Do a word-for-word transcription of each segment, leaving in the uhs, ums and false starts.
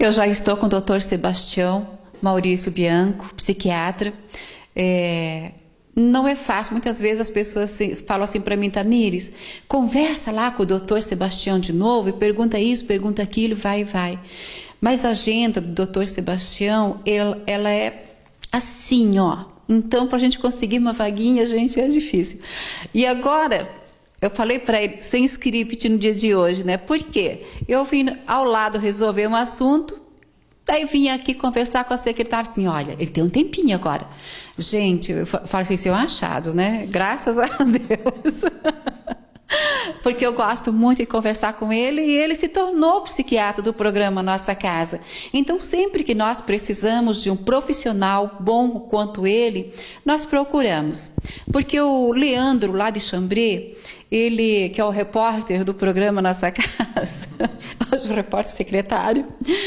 Eu já estou com o doutor Sebastião Maurício Bianco, psiquiatra. É, não é fácil, muitas vezes as pessoas falam assim para mim: Tamires, conversa lá com o doutor Sebastião de novo e pergunta isso, pergunta aquilo, vai e vai. Mas a agenda do doutor Sebastião, ela, ela é assim, ó. Então, para a gente conseguir uma vaguinha, gente, é difícil. E agora, eu falei para ele, sem script no dia de hoje, né? Por quê? Eu vim ao lado resolver um assunto, daí vim aqui conversar com a secretária, assim, olha, ele tem um tempinho agora. Gente, eu falo assim, seu achado, né? Graças a Deus. Porque eu gosto muito de conversar com ele e ele se tornou psiquiatra do programa Nossa Casa. Então, sempre que nós precisamos de um profissional bom quanto ele, nós procuramos. Porque o Leandro, lá de Xambrê, ele, que é o repórter do programa Nossa Casa, hoje o repórter secretário,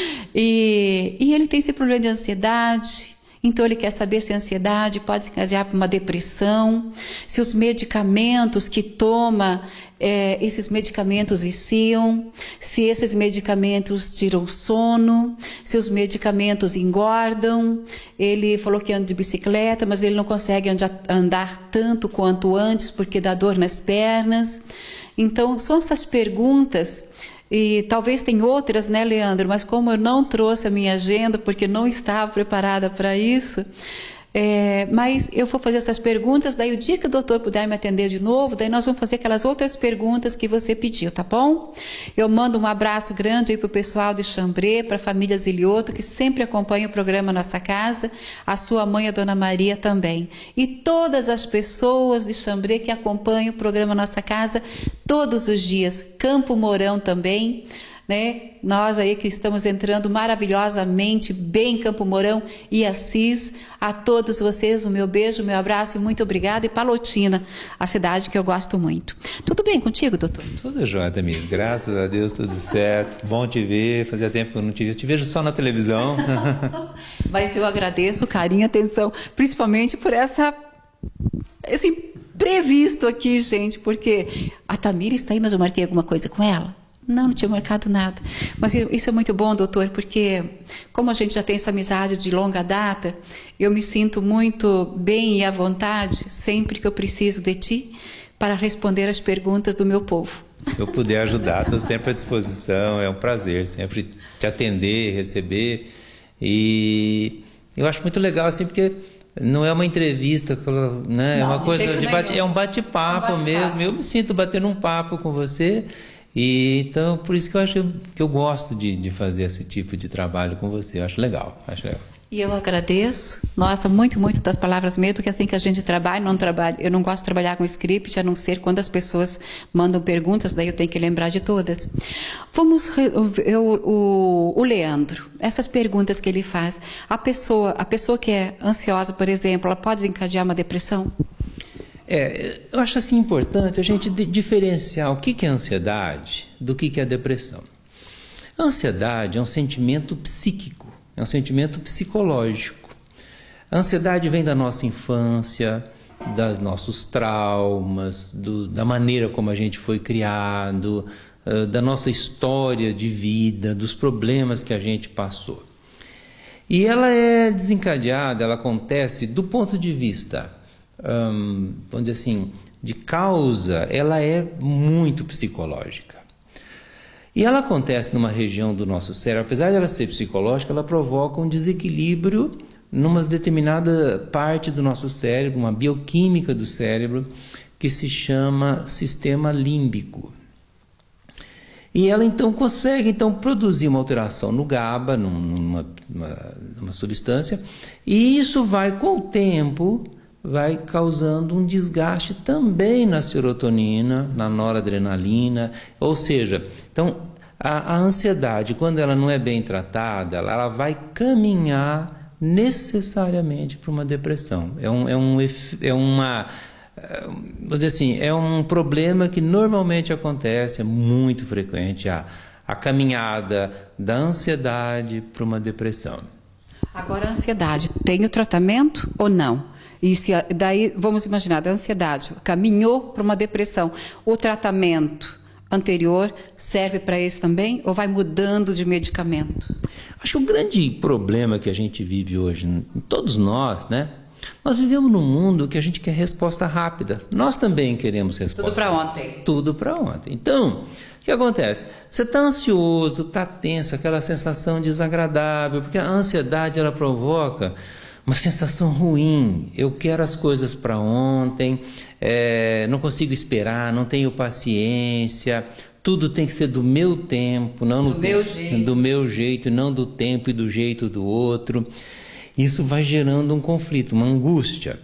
e, e ele tem esse problema de ansiedade. Então ele quer saber se a ansiedade pode se encadear para uma depressão, se os medicamentos que toma, é, esses medicamentos viciam, se esses medicamentos tiram sono, se os medicamentos engordam. Ele falou que anda de bicicleta, mas ele não consegue andar tanto quanto antes porque dá dor nas pernas. Então são essas perguntas. E talvez tem outras, né, Leandro? Mas como eu não trouxe a minha agenda, porque não estava preparada para isso, é, mas eu vou fazer essas perguntas, daí o dia que o doutor puder me atender de novo, daí nós vamos fazer aquelas outras perguntas que você pediu, tá bom? Eu mando um abraço grande aí para o pessoal de Xambrê, para a família Zilioto, que sempre acompanha o programa Nossa Casa, a sua mãe, a Dona Maria, também. E todas as pessoas de Xambrê que acompanham o programa Nossa Casa todos os dias, Campo Mourão também, né? Nós aí que estamos entrando maravilhosamente bem em Campo Mourão e Assis, a todos vocês o meu beijo, o meu abraço e muito obrigada. E Palotina, a cidade que eu gosto muito. Tudo bem contigo, doutor? Tudo jóia, Tamires, graças a Deus, tudo certo. Bom te ver, fazia tempo que eu não te vi, te vejo só na televisão. Mas eu agradeço o carinho e atenção, principalmente por essa, esse imprevisto aqui, gente, porque a Tamires está aí, mas eu marquei alguma coisa com ela? Não, não tinha marcado nada. Mas isso é muito bom, doutor, porque como a gente já tem essa amizade de longa data, eu me sinto muito bem e à vontade sempre que eu preciso de ti para responder as perguntas do meu povo. Se eu puder ajudar, estou sempre à disposição. É um prazer sempre te atender, receber. E eu acho muito legal, assim, porque não é uma entrevista, né? É uma coisa de bate, é um bate-papo é um bate mesmo. Eu me sinto batendo um papo com você. E então, por isso que eu acho que eu gosto de, de fazer esse tipo de trabalho com você. Eu acho legal, acho legal. E eu agradeço, nossa, muito, muito das palavras mesmo, porque assim que a gente trabalha, não trabalha, eu não gosto de trabalhar com script, a não ser quando as pessoas mandam perguntas, daí eu tenho que lembrar de todas. Vamos, eu, o, o Leandro, essas perguntas que ele faz, a pessoa, a pessoa que é ansiosa, por exemplo, ela pode desencadear uma depressão? É, eu acho assim importante a gente diferenciar o que, que é ansiedade do que, que é depressão. A ansiedade é um sentimento psíquico, é um sentimento psicológico. A ansiedade vem da nossa infância, dos nossos traumas, do, da maneira como a gente foi criado, uh, da nossa história de vida, dos problemas que a gente passou. E ela é desencadeada, ela acontece do ponto de vista Hum, vamos dizer assim, de causa, ela é muito psicológica. E ela acontece numa região do nosso cérebro, apesar de ela ser psicológica, ela provoca um desequilíbrio numa determinada parte do nosso cérebro, uma bioquímica do cérebro, que se chama sistema límbico. E ela então consegue então produzir uma alteração no GABA, numa, numa, numa substância, e isso vai com o tempo vai causando um desgaste também na serotonina, na noradrenalina, ou seja, então a, a ansiedade, quando ela não é bem tratada, ela, ela vai caminhar necessariamente para uma depressão. É um, é um, é uma, vou dizer assim, é um problema que normalmente acontece, é muito frequente, a, a caminhada da ansiedade para uma depressão. Agora a ansiedade, tem o tratamento ou não? E se, daí, vamos imaginar, da ansiedade, caminhou para uma depressão. O tratamento anterior serve para esse também ou vai mudando de medicamento? Acho que o grande problema que a gente vive hoje, todos nós, né? Nós vivemos num mundo que a gente quer resposta rápida. Nós também queremos resposta. Tudo para ontem. Tudo para ontem. Então, o que acontece? Você está ansioso, está tenso, aquela sensação desagradável, porque a ansiedade ela provoca uma sensação ruim. Eu quero as coisas para ontem, é, não consigo esperar, não tenho paciência. Tudo tem que ser do meu tempo, não do meu jeito. do meu jeito, não do tempo e do jeito do outro. Isso vai gerando um conflito, uma angústia.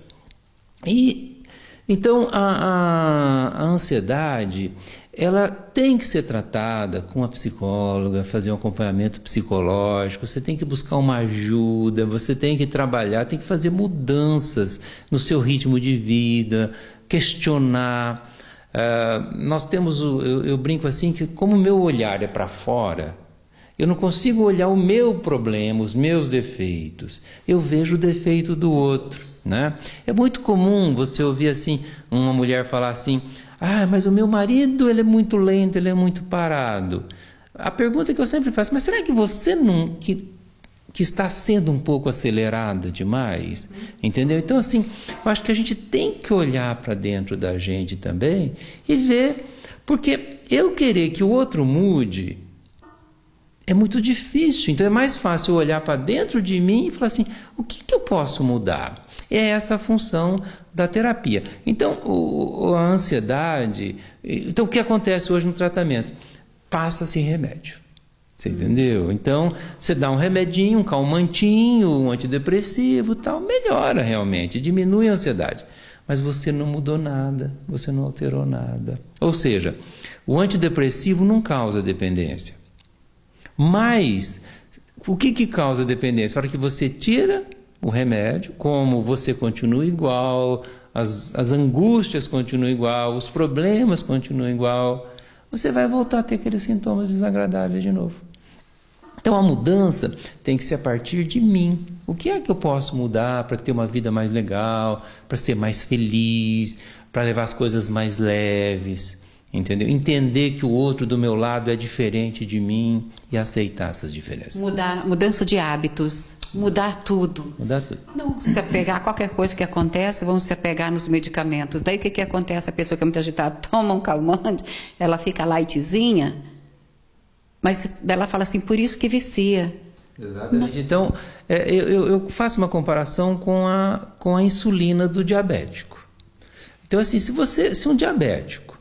E então a, a, a ansiedade, ela tem que ser tratada com a psicóloga, fazer um acompanhamento psicológico. Você tem que buscar uma ajuda, você tem que trabalhar, tem que fazer mudanças no seu ritmo de vida, questionar. Uh, nós temos, o, eu, eu brinco assim, que como o meu olhar é para fora, eu não consigo olhar o meu problema, os meus defeitos. Eu vejo o defeito do outro, né? É muito comum você ouvir assim, uma mulher falar assim, ah, mas o meu marido ele é muito lento, ele é muito parado. A pergunta que eu sempre faço, mas será que você não... Que, que está sendo um pouco acelerada demais, entendeu? Então, assim, eu acho que a gente tem que olhar para dentro da gente também e ver, porque eu querer que o outro mude é muito difícil. Então, é mais fácil eu olhar para dentro de mim e falar assim, o que, que eu posso mudar? É essa a função da terapia. Então, o, a ansiedade... Então, o que acontece hoje no tratamento? Passa-se remédio. Você entendeu? Então, você dá um remedinho, um calmantinho, um antidepressivo, tal, melhora realmente, diminui a ansiedade. Mas você não mudou nada, você não alterou nada. Ou seja, o antidepressivo não causa dependência. Mas, o que, que causa dependência? A hora que você tira o remédio, como você continua igual, as, as angústias continuam igual, os problemas continuam igual, você vai voltar a ter aqueles sintomas desagradáveis de novo. Então a mudança tem que ser a partir de mim. O que é que eu posso mudar para ter uma vida mais legal, para ser mais feliz, para levar as coisas mais leves, entendeu? Entender que o outro do meu lado é diferente de mim e aceitar essas diferenças. Mudar, mudança de hábitos, mudar tudo. Mudar tudo. Não se apegar a qualquer coisa que acontece, vamos se apegar nos medicamentos. Daí o que, que acontece? A pessoa que é muito agitada toma um calmante, ela fica lightzinha. Mas ela fala assim, por isso que vicia. Exatamente. Então, é, eu, eu faço uma comparação com a, com a insulina do diabético. Então, assim, se, você, se um diabético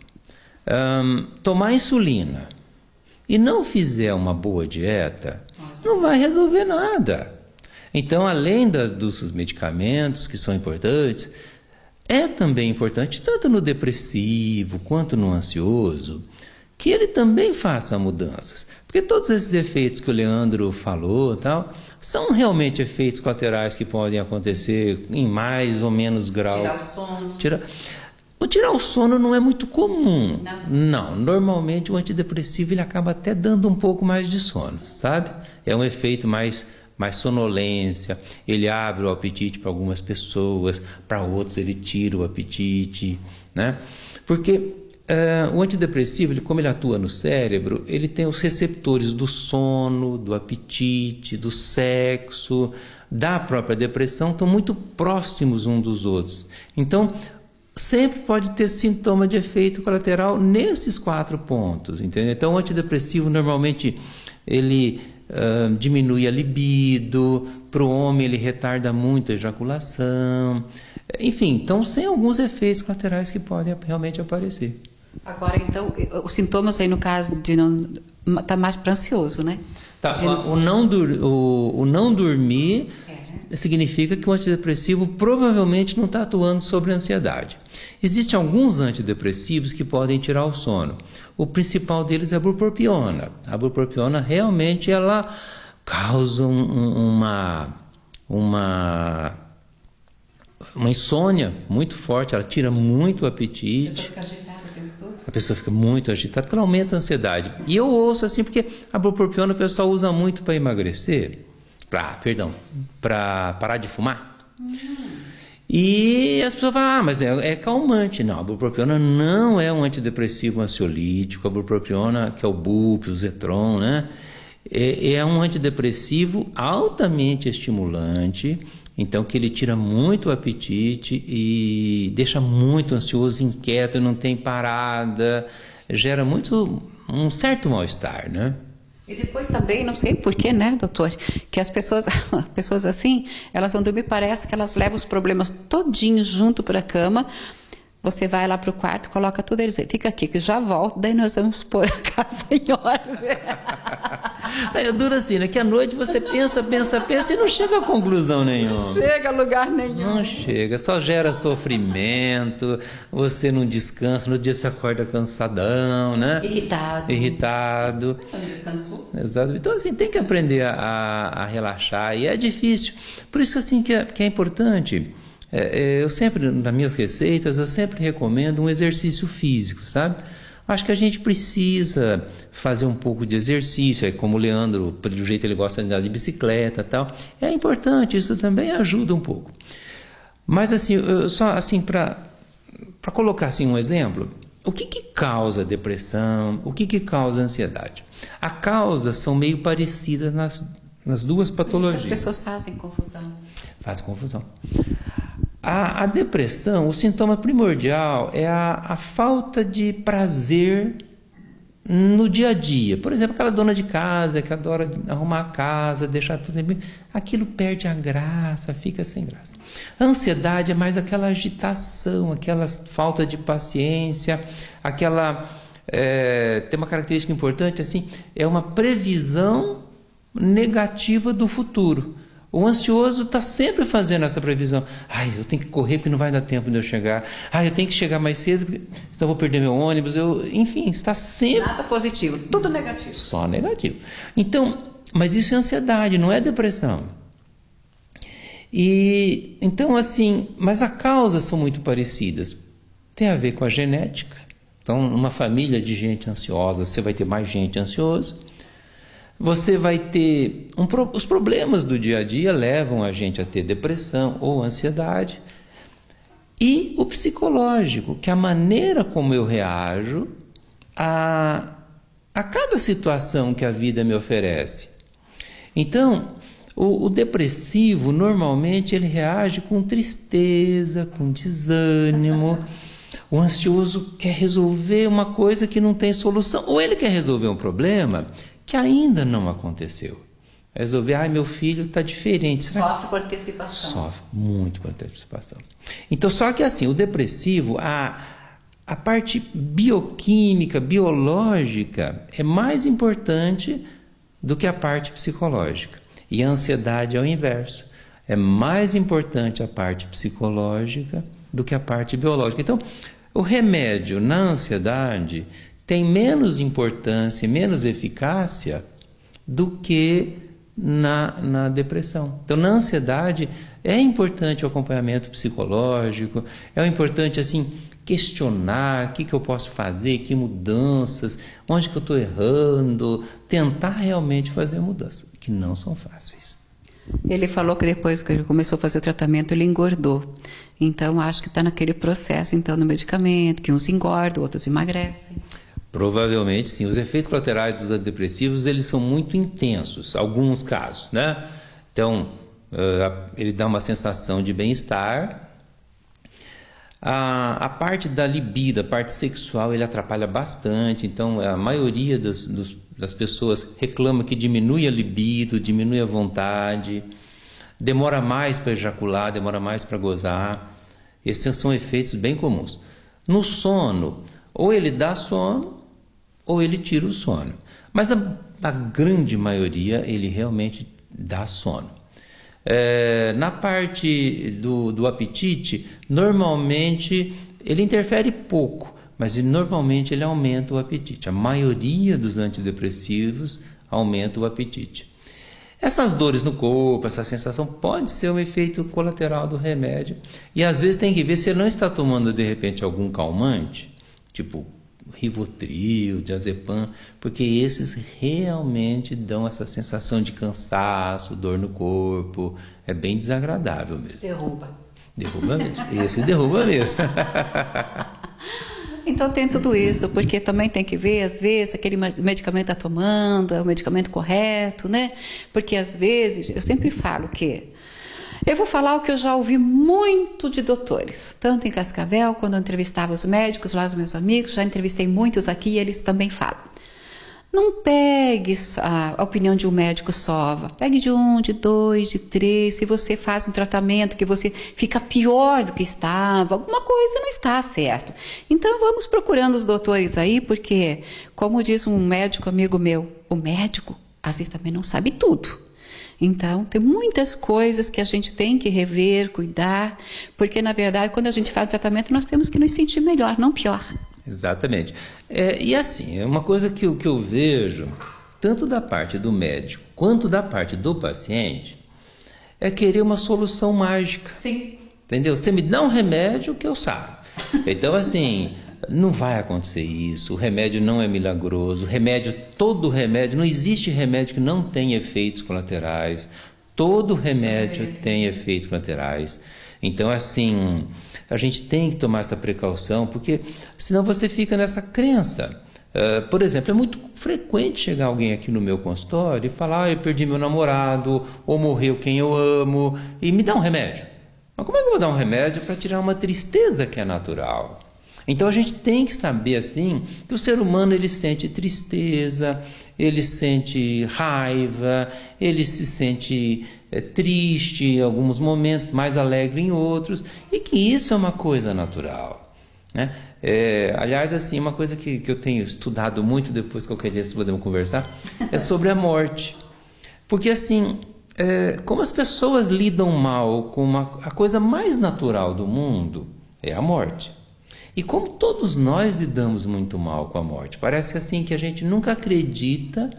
um, tomar insulina e não fizer uma boa dieta, Nossa. não vai resolver nada. Então, além da, dos medicamentos que são importantes, é também importante, tanto no depressivo quanto no ansioso, que ele também faça mudanças. Porque todos esses efeitos que o Leandro falou, tal, são realmente efeitos colaterais que podem acontecer em mais ou menos grau. Tirar o sono. Tirar... O tirar o sono não é muito comum. Não. Não, normalmente o antidepressivo ele acaba até dando um pouco mais de sono, sabe? É um efeito mais, mais sonolência, ele abre o apetite para algumas pessoas, para outros ele tira o apetite, né? Porque Uh, o antidepressivo, ele, como ele atua no cérebro, ele tem os receptores do sono, do apetite, do sexo, da própria depressão, estão muito próximos uns dos outros. Então, sempre pode ter sintoma de efeito colateral nesses quatro pontos, entendeu? Então, o antidepressivo, normalmente, ele uh, diminui a libido, para o homem ele retarda muito a ejaculação, enfim, então, sem alguns efeitos colaterais que podem realmente aparecer. Agora, então, os sintomas aí no caso de não... Está mais para ansioso, né? Tá, de... o, não dur, o, o não dormir é. significa que o antidepressivo provavelmente não está atuando sobre a ansiedade. Existem alguns antidepressivos que podem tirar o sono. O principal deles é a bupropiona. A bupropiona realmente ela causa um, uma... uma uma insônia muito forte, ela tira muito o apetite. A pessoa fica muito agitada, porque ela aumenta a ansiedade. E eu ouço assim, porque a bupropiona o pessoal usa muito para emagrecer, para, perdão, para parar de fumar. Hum. E as pessoas falam, ah, mas é, é calmante. Não, a bupropiona não é um antidepressivo ansiolítico. A bupropiona, que é o Bup, o Zetron, né? é, é um antidepressivo altamente estimulante, então que ele tira muito o apetite e deixa muito ansioso, inquieto, não tem parada, gera muito um certo mal-estar, né? E depois também, não sei porquê, né, doutor, que as pessoas, pessoas assim, elas vão dormir, parece que elas levam os problemas todinhos junto para a cama. Você vai lá para o quarto, coloca tudo, eles dizem, fica aqui, que já volto, daí nós vamos pôr a casa em ordem. É duro assim, né? Que à noite você pensa, pensa, pensa e não chega a conclusão nenhuma. Não chega a lugar nenhum. Não chega, só gera sofrimento, você não descansa, no dia você acorda cansadão, né? Irritado. Irritado. Você não descansou? Exato. Então, assim, tem que aprender a, a, a relaxar, e é difícil. Por isso, assim, que é, que é importante... É, eu sempre, nas minhas receitas, eu sempre recomendo um exercício físico, sabe? Acho que a gente precisa fazer um pouco de exercício, é como o Leandro, pelo jeito ele gosta de andar de bicicleta e tal. É importante, isso também ajuda um pouco. Mas assim, eu, só assim para para colocar assim um exemplo, o que que causa depressão? O que que causa ansiedade? A causa são meio parecidas nas, nas duas patologias. As pessoas fazem confusão. Fazem confusão. A, a depressão, o sintoma primordial é a, a falta de prazer no dia a dia. Por exemplo, aquela dona de casa que adora arrumar a casa, deixar tudo bem, aquilo perde a graça, fica sem graça. A ansiedade é mais aquela agitação, aquela falta de paciência, aquela... É, tem uma característica importante, assim, é uma previsão negativa do futuro. O ansioso está sempre fazendo essa previsão. Ai, eu tenho que correr porque não vai dar tempo de eu chegar. Ai, eu tenho que chegar mais cedo porque senão eu vou perder meu ônibus. Eu... Enfim, está sempre... Nada positivo, tudo negativo. Só negativo. Então, mas isso é ansiedade, não é depressão. E, então, assim, mas as causas são muito parecidas. Tem a ver com a genética. Então, numa família de gente ansiosa, você vai ter mais gente ansiosa. Você vai ter... Um, os problemas do dia a dia levam a gente a ter depressão ou ansiedade. E o psicológico, que é a maneira como eu reajo a, a cada situação que a vida me oferece. Então, o, o depressivo, normalmente, ele reage com tristeza, com desânimo. O ansioso quer resolver uma coisa que não tem solução. Ou ele quer resolver um problema que ainda não aconteceu. Resolver, ai, meu filho está diferente. Será Sofre por antecipação. Sofre muito por antecipação. Então, só que assim, o depressivo, a, a parte bioquímica, biológica, é mais importante do que a parte psicológica. E a ansiedade é o inverso. É mais importante a parte psicológica do que a parte biológica. Então, o remédio na ansiedade tem menos importância e menos eficácia do que na, na depressão. Então, na ansiedade, é importante o acompanhamento psicológico, é importante, assim, questionar o que, que eu posso fazer, que mudanças, onde que eu estou errando, tentar realmente fazer mudanças, que não são fáceis. Ele falou que depois que ele começou a fazer o tratamento, ele engordou. Então, acho que está naquele processo, então, no medicamento, que uns engordam, outros emagrecem. Provavelmente sim. Os efeitos colaterais dos antidepressivos, eles são muito intensos, alguns casos, né? Então, uh, ele dá uma sensação de bem-estar. A, a parte da libido, a parte sexual, ele atrapalha bastante. Então, a maioria dos, dos, das pessoas reclama que diminui a libido, diminui a vontade, demora mais para ejacular, demora mais para gozar. Esses são efeitos bem comuns. No sono, ou ele dá sono, ou ele tira o sono. Mas a, a grande maioria, ele realmente dá sono. É, na parte do, do apetite, normalmente ele interfere pouco, mas ele, normalmente ele aumenta o apetite. A maioria dos antidepressivos aumenta o apetite. Essas dores no corpo, essa sensação pode ser um efeito colateral do remédio. E às vezes tem que ver se ele não está tomando de repente algum calmante, tipo Rivotril, diazepam, porque esses realmente dão essa sensação de cansaço, dor no corpo, é bem desagradável mesmo. Derruba. Derruba mesmo, esse derruba mesmo. Então tem tudo isso, porque também tem que ver, às vezes, aquele medicamento está tomando, é o medicamento correto, né? Porque às vezes, eu sempre falo que eu vou falar o que eu já ouvi muito de doutores, tanto em Cascavel, quando eu entrevistava os médicos lá, os meus amigos, já entrevistei muitos aqui e eles também falam. Não pegue a opinião de um médico só, pegue de um, de dois, de três. Se você faz um tratamento que você fica pior do que estava, alguma coisa não está certo. Então vamos procurando os doutores aí, porque, como diz um médico amigo meu, o médico às vezes também não sabe tudo. Então, tem muitas coisas que a gente tem que rever, cuidar, porque, na verdade, quando a gente faz o tratamento, nós temos que nos sentir melhor, não pior. Exatamente. É, e assim, é uma coisa que, que eu vejo, tanto da parte do médico, quanto da parte do paciente, é querer uma solução mágica. Sim. Entendeu? Você me dá um remédio que eu saro. Então, assim, não vai acontecer isso, o remédio não é milagroso, o remédio, todo remédio, não existe remédio que não tenha efeitos colaterais, todo remédio Sim. tem efeitos colaterais. Então, assim, a gente tem que tomar essa precaução, porque senão você fica nessa crença. Uh, por exemplo, é muito frequente chegar alguém aqui no meu consultório e falar, ah, eu perdi meu namorado, ou morreu quem eu amo, e me dá um remédio. Mas como é que eu vou dar um remédio para tirar uma tristeza que é natural? Então a gente tem que saber assim que o ser humano ele sente tristeza, ele sente raiva, ele se sente é, triste em alguns momentos, mais alegre em outros, e que isso é uma coisa natural, né? É, aliás, assim, uma coisa que, que eu tenho estudado muito, depois qualquer dia podemos conversar, é sobre a morte. Porque assim, é, como as pessoas lidam mal com uma, a coisa mais natural do mundo é a morte. E como todos nós lidamos muito mal com a morte, parece assim que a gente nunca acredita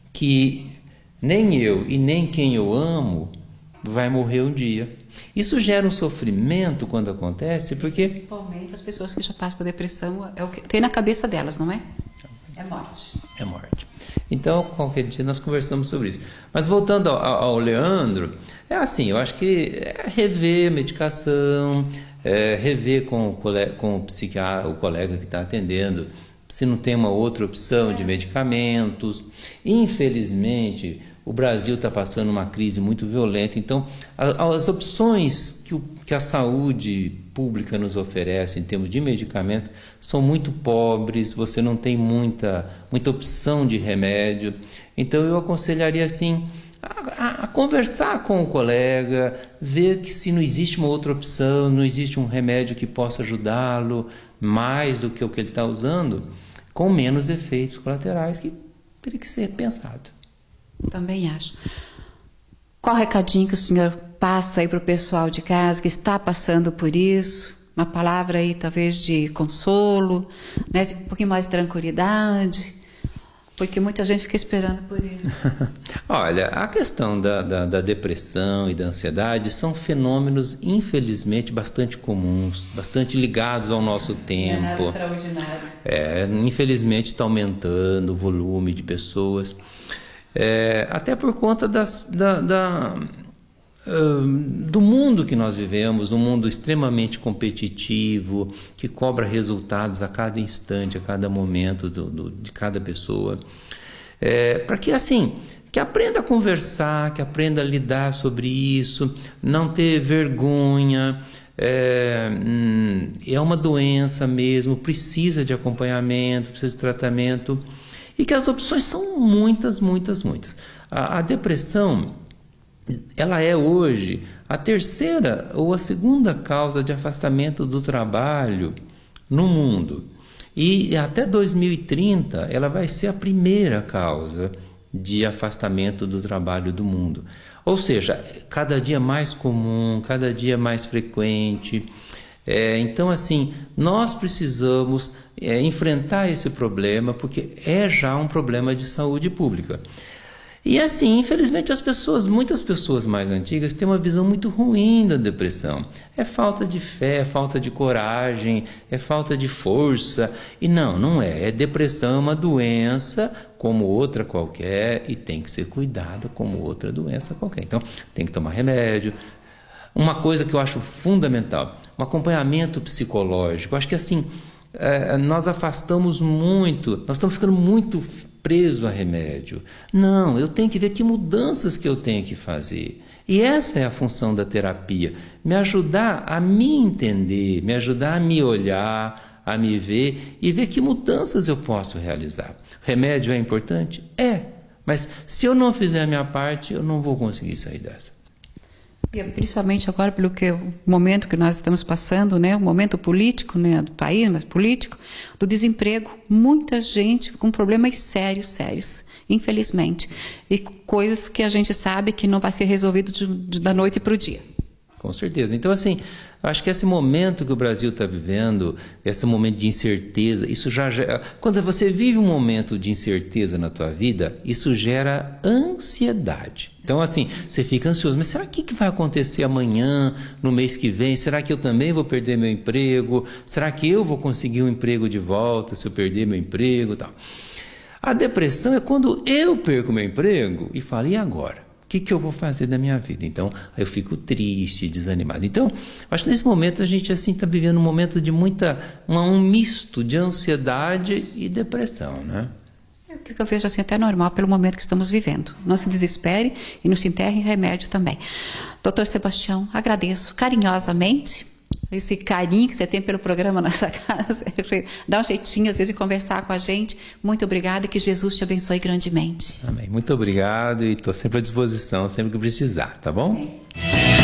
que nem eu e nem quem eu amo vai morrer um dia. Isso gera um sofrimento quando acontece, porque... Principalmente as pessoas que já passam por depressão, é o que tem na cabeça delas, não é? É morte. É morte. Então, qualquer dia nós conversamos sobre isso. Mas voltando ao, ao Leandro, é assim, eu acho que é rever a medicação... É, rever com, o, colega, com o psiquiatra, o colega que está atendendo, se não tem uma outra opção de medicamentos. Infelizmente, o Brasil está passando uma crise muito violenta, então a, as opções que, o, que a saúde pública nos oferece em termos de medicamento são muito pobres, você não tem muita, muita opção de remédio. Então eu aconselharia assim... A, a, a conversar com o colega, ver que se não existe uma outra opção, não existe um remédio que possa ajudá-lo mais do que o que ele está usando, com menos efeitos colaterais, que teria que ser pensado. Também acho. Qual recadinho que o senhor passa aí para o pessoal de casa que está passando por isso? Uma palavra aí talvez de consolo, né, de um pouquinho mais de tranquilidade... Porque muita gente fica esperando por isso. Olha, a questão da, da, da depressão e da ansiedade são fenômenos, infelizmente, bastante comuns, bastante ligados ao nosso tempo. Não é nada extraordinário. É, infelizmente está aumentando o volume de pessoas. É, até por conta das, da, da, uh, do mundo que nós vivemos, um mundo extremamente competitivo, que cobra resultados a cada instante, a cada momento do, do, de cada pessoa. É, para que assim, que aprenda a conversar, que aprenda a lidar sobre isso, não ter vergonha. É, é uma doença mesmo, precisa de acompanhamento, precisa de tratamento, e que as opções são muitas, muitas, muitas. A, a depressão, ela é hoje a terceira ou a segunda causa de afastamento do trabalho no mundo. E até dois mil e trinta ela vai ser a primeira causa de afastamento do trabalho do mundo. Ou seja, cada dia mais comum, cada dia mais frequente. É, então, assim, nós precisamos é, enfrentar esse problema, porque é já um problema de saúde pública. E assim, infelizmente, as pessoas, muitas pessoas mais antigas têm uma visão muito ruim da depressão. É falta de fé, é falta de coragem, é falta de força. E não, não é. É depressão, é uma doença como outra qualquer e tem que ser cuidada como outra doença qualquer. Então, tem que tomar remédio. Uma coisa que eu acho fundamental, um acompanhamento psicológico. Eu acho que assim, é, nós afastamos muito, nós estamos ficando muito presos a remédio. Não, eu tenho que ver que mudanças que eu tenho que fazer. E essa é a função da terapia, me ajudar a me entender, me ajudar a me olhar, a me ver e ver que mudanças eu posso realizar. Remédio é importante? É, mas se eu não fizer a minha parte, eu não vou conseguir sair dessa. E principalmente agora pelo que o momento que nós estamos passando, né, o momento político, né, do país, mas político, do desemprego, muita gente com problemas sérios, sérios, infelizmente, e coisas que a gente sabe que não vai ser resolvido de, de, da noite para o dia. Com certeza. Então, assim, acho que esse momento que o Brasil está vivendo, esse momento de incerteza, isso já gera... Quando você vive um momento de incerteza na tua vida, isso gera ansiedade. Então, assim, você fica ansioso. Mas será que, que vai acontecer amanhã, no mês que vem? Será que eu também vou perder meu emprego? Será que eu vou conseguir um emprego de volta se eu perder meu emprego e tal? A depressão é quando eu perco meu emprego e falo, e agora? O que, que eu vou fazer da minha vida? Então, eu fico triste, desanimado. Então, acho que nesse momento a gente assim está vivendo um momento de muita, um, um misto de ansiedade e depressão, né? É o que eu vejo assim até normal pelo momento que estamos vivendo. Não se desespere e não se enterre em remédio também. doutor Sebastião, agradeço carinhosamente esse carinho que você tem pelo programa Nossa Casa. Dá um jeitinho às vezes de conversar com a gente. Muito obrigada e que Jesus te abençoe grandemente. Amém. Muito obrigado e estou sempre à disposição, sempre que precisar, tá bom? É.